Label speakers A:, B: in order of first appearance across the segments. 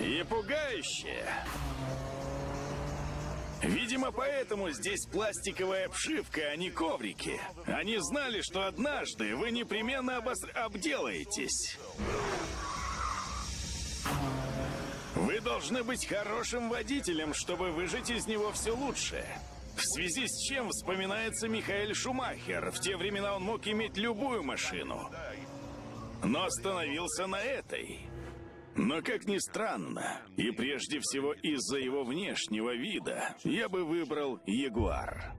A: И пугающее. Видимо, поэтому здесь пластиковая обшивка, а не коврики. Они знали, что однажды вы непременно обделаетесь. Вы должны быть хорошим водителем, чтобы выжать из него все лучшее. В связи с чем вспоминается Михаэль Шумахер. В те времена он мог иметь любую машину, но остановился на этой. Но, как ни странно, и прежде всего из-за его внешнего вида, я бы выбрал Ягуар.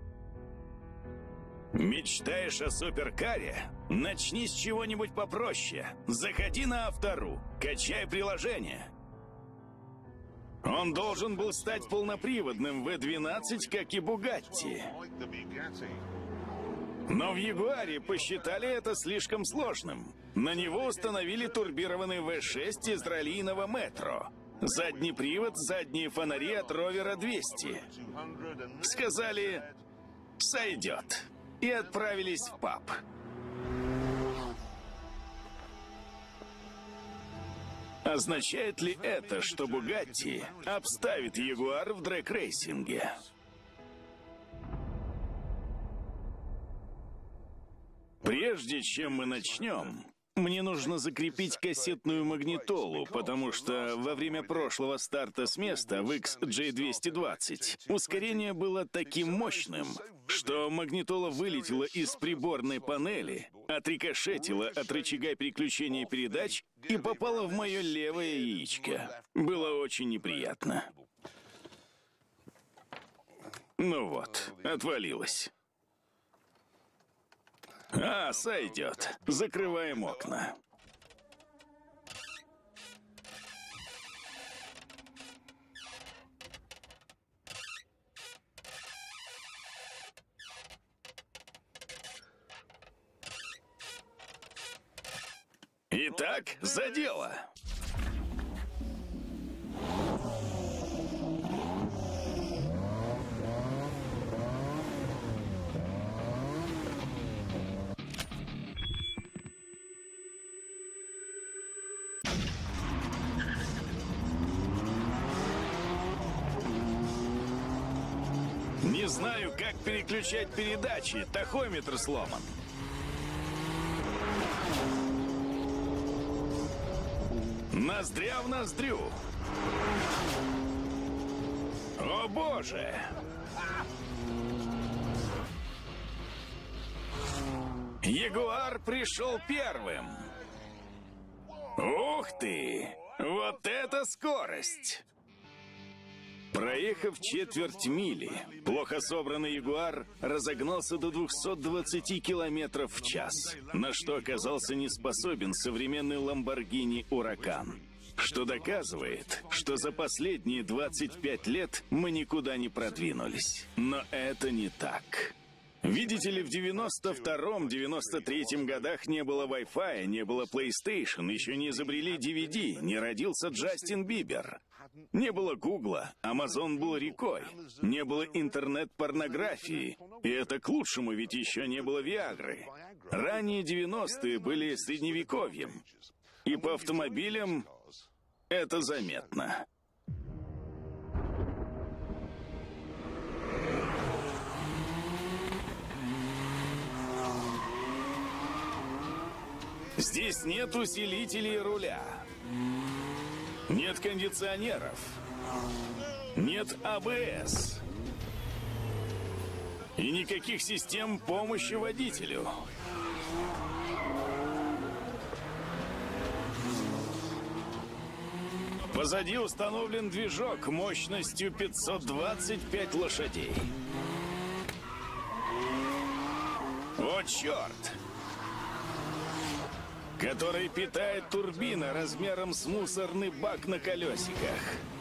A: Мечтаешь о суперкаре? Начни с чего-нибудь попроще. Заходи на Автору, качай приложение. Он должен был стать полноприводным V12, как и Бугатти. Но в Ягуаре посчитали это слишком сложным. На него установили турбированный V6 из раллийного Метро. Задний привод, задние фонари от Ровера 200. Сказали, сойдет. И отправились в паб. Означает ли это, что Бугатти обставит Ягуар в дрэг-рейсинге? Прежде чем мы начнем, мне нужно закрепить кассетную магнитолу, потому что во время прошлого старта с места в XJ220 ускорение было таким мощным, что магнитола вылетела из приборной панели, отрикошетила от рычага переключения передач и попала в мое левое яичко. Было очень неприятно. Ну вот, отвалилось. А, сойдет. Закрываем окна. Итак, за дело. Не знаю, как переключать передачи, тахометр сломан. Ноздря в ноздрю. О боже! Ягуар пришел первым. Ух ты! Вот это скорость! Проехав четверть мили, плохо собранный Ягуар разогнался до 220 километров в час, на что оказался не способен современный Lamborghini Huracan. Что доказывает, что за последние 25 лет мы никуда не продвинулись. Но это не так. Видите ли, в 92-м, 93-м годах не было Wi-Fi, не было PlayStation, еще не изобрели DVD, не родился Джастин Бибер. Не было Гугла, Амазон был рекой, не было интернет-порнографии. И это к лучшему, ведь еще не было Виагры. Ранние 90-е были средневековьем. И по автомобилям это заметно. Здесь нет усилителей руля. Нет кондиционеров. Нет АБС. И никаких систем помощи водителю. Позади установлен движок мощностью 525 лошадей. О, черт! Который питает турбина размером с мусорный бак на колесиках.